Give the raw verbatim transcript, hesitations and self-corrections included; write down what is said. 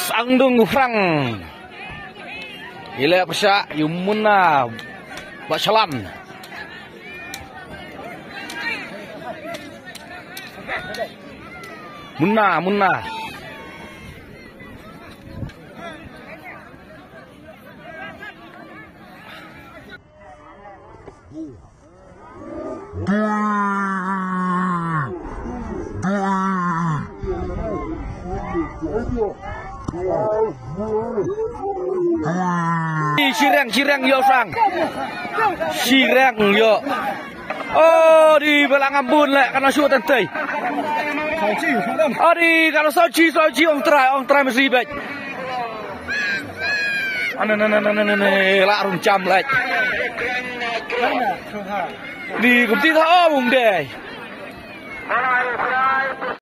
angdung frang. Ila persa yumuna basalam. Munna munna. Sirang sirang yo sang. Sirang yo. Oh di belang ambun lek karena suat tentai. Oh di kalau soci soci ong trai ong trai mesti baik. Ana na na na na na la rung cham lek. Di công ty thao mùng đề.